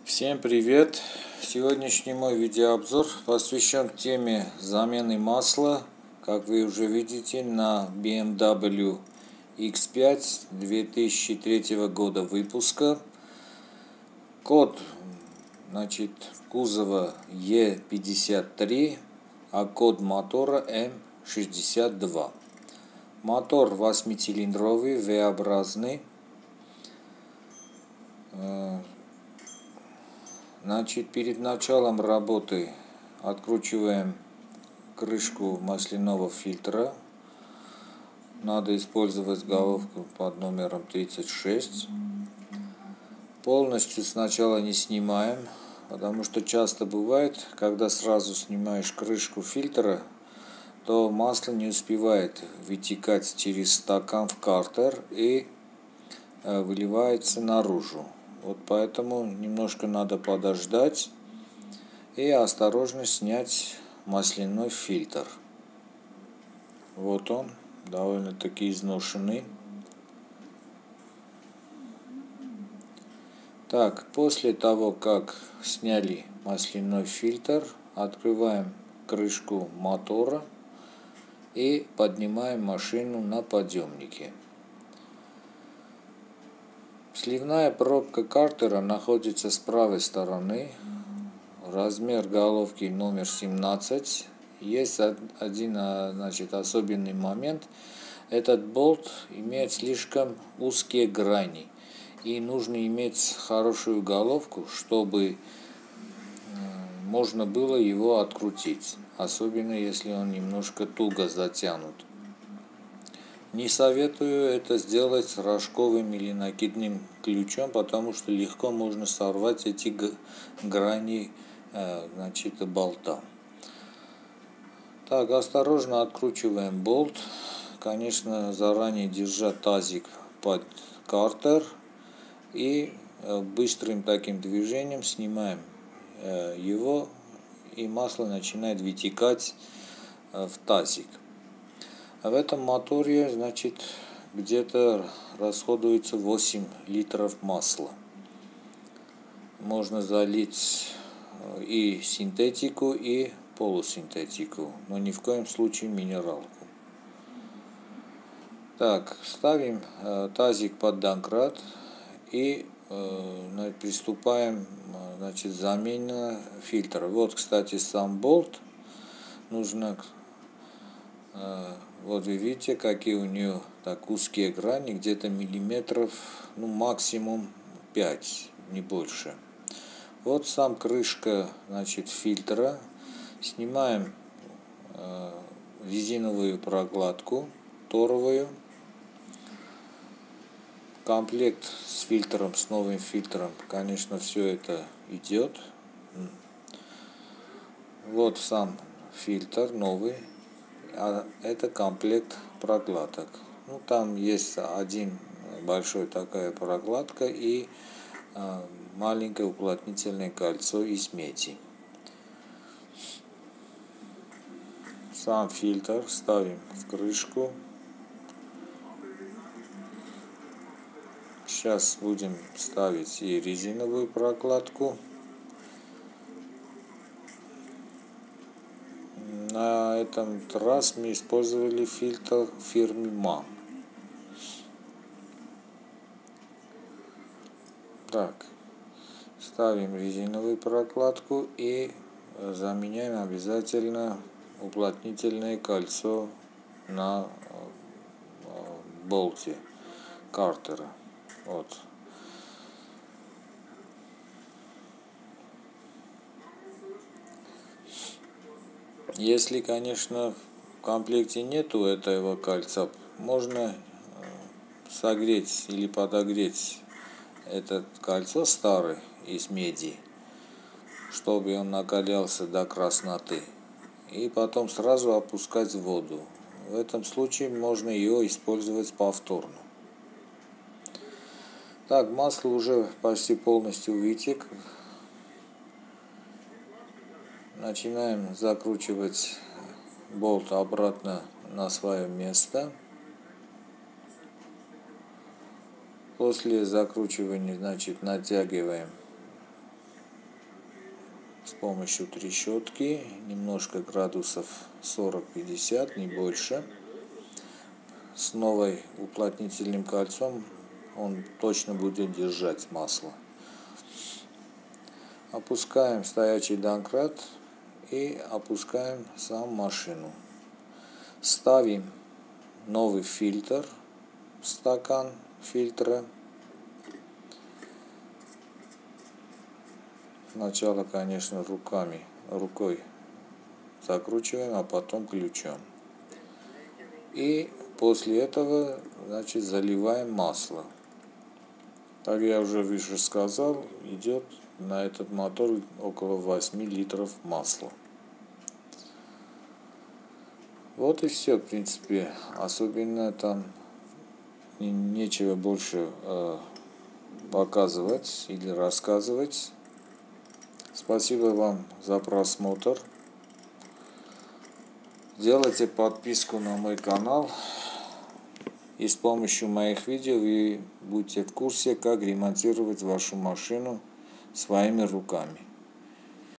Всем привет! Сегодняшний мой видеообзор посвящен теме замены масла, как вы уже видите, на BMW X5 2003 года выпуска. Код кузова E53, а код мотора M62. Мотор 8-цилиндровый, V-образный. Перед началом работы откручиваем крышку масляного фильтра. Надо использовать головку под номером 36. Полностью сначала не снимаем, потому что часто бывает, когда сразу снимаешь крышку фильтра, то масло не успевает вытекать через стакан в картер и выливается наружу. Вот поэтому немножко надо подождать и осторожно снять масляной фильтр. Вот он, довольно-таки изношенный. Так, после того, как сняли масляной фильтр, открываем крышку мотора и поднимаем машину на подъемнике. Сливная пробка картера находится с правой стороны. Размер головки номер 17. Есть один особенный момент. Этот болт имеет слишком узкие грани. И нужно иметь хорошую головку, чтобы можно было его открутить. Особенно если он немножко туго затянут. Не советую это сделать с рожковым или накидным ключом, потому что легко можно сорвать эти грани болта. Так, осторожно откручиваем болт. Конечно, заранее держа тазик под картер и быстрым таким движением снимаем его, и масло начинает вытекать в тазик. А в этом моторе, где-то расходуется 8 литров масла. Можно залить и синтетику, и полусинтетику, но ни в коем случае минералку. Так, ставим тазик под домкрат и приступаем к замене фильтра. Вот, кстати, сам болт. Нужно, вот вы видите, какие у нее так узкие грани, где-то миллиметров, максимум 5, не больше. Вот сам крышка, фильтра. Снимаем резиновую прокладку торовую. Комплект с фильтром, с новым фильтром, конечно, все это идет. Вот сам фильтр новый, а это комплект прокладок. Там есть один большой такая прокладка и маленькое уплотнительное кольцо из меди. Сам фильтр ставим в крышку. Сейчас будем ставить и резиновую прокладку. На этом раз мы использовали фильтр фирмы MAN. Так, ставим резиновую прокладку и заменяем обязательно уплотнительное кольцо на болте картера. Вот. Если, конечно, в комплекте нету этого кольца, можно согреть или подогреть это кольцо старое из меди, чтобы он накалялся до красноты, и потом сразу опускать в воду. В этом случае можно ее использовать повторно. Так, масло уже почти полностью вытек. Начинаем закручивать болт обратно на свое место. После закручивания, натягиваем с помощью трещотки, немножко градусов 40-50, не больше. С новой уплотнительным кольцом он точно будет держать масло. Опускаем стоячий домкрат и опускаем сам машину. Ставим новый фильтр в стакан фильтра. Сначала, конечно, рукой закручиваем, а потом ключом. И после этого, значит, заливаем масло. Как я уже выше сказал, идет на этот мотор около 8 литров масла. Вот и все, в принципе. Особенно там нечего больше показывать или рассказывать. Спасибо вам за просмотр. Делайте подписку на мой канал. И с помощью моих видео вы будете в курсе, как ремонтировать вашу машину своими руками.